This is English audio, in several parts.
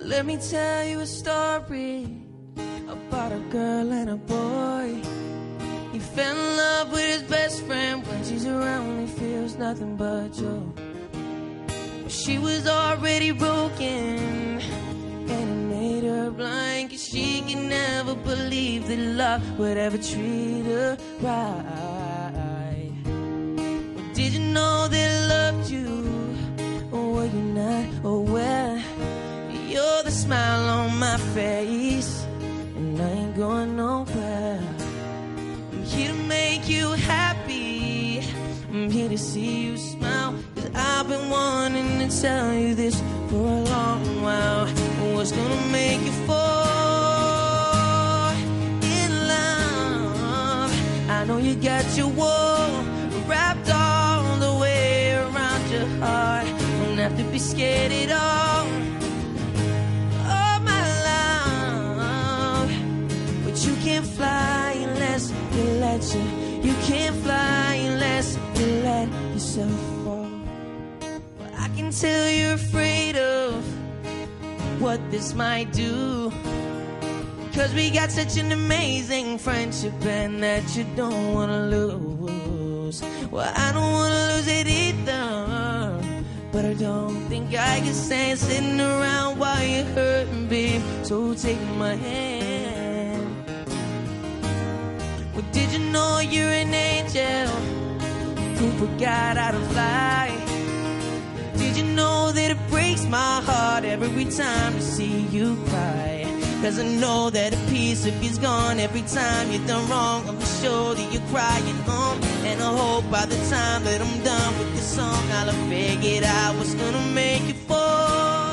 Let me tell you a story about a girl and a boy. He fell in love with his best friend. When she's around, he feels nothing but joy. But she was already broken, and it made her blind, 'cause she could never believe that love would ever treat her right. Well, did you know that I loved you? Or were you not aware? You're the smile on my face, and I ain't going nowhere. I'm here to make you happy. I'm here to see you smile, 'cause I've been wanting to tell you this for a long while. What's gonna make you fall in love? I know you got your wool wrapped all the way around your heart. Don't have to be scared at all. Oh, my love. But you can't fly unless you let you. You can't fly unless you let yourself fall. But I can tell you're afraid of what this might do, 'cause we got such an amazing friendship, and that you don't wanna lose. Well, I don't wanna lose it either, but I don't think I can stand sitting around while you're hurting, babe. So take my hand. Well, did you know you're an angel who forgot how to fly? Did you know that it breaks my heart every time to see you cry? 'Cause I know that a piece of you's gone every time you've done wrong. I'm sure that you're crying home, and I hope by the time that I'm done with this song, I'll have figured out what's gonna make you fall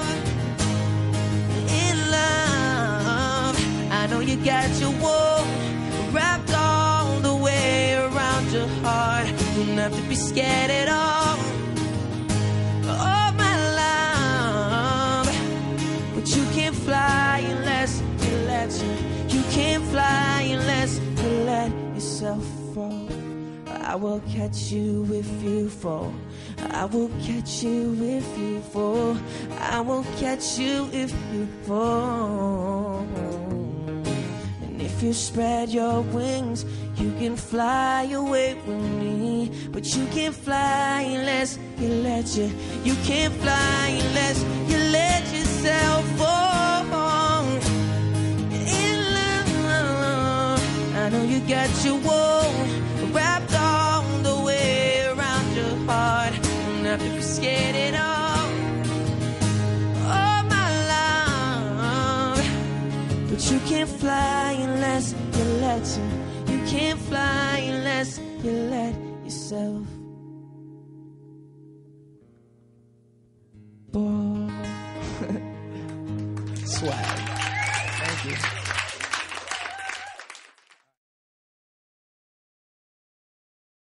in love. I know you got your wool wrapped all the way around your heart. Don't have to be scared at all. Oh, my love. But you can't fly unless you let you. You can't fly unless you let yourself fall. I will catch you if you fall. I will catch you if you fall. I will catch you if you fall. And if you spread your wings, you can fly away with me. But you can't fly unless you let you. You can't fly unless you let yourself fall in love. I know you got your wool wrapped all the way around your heart. Don't have to be scared at all. Oh, my love. But you can't fly unless you let you. You can't fly unless you let yourself fall. Swag. Thank you.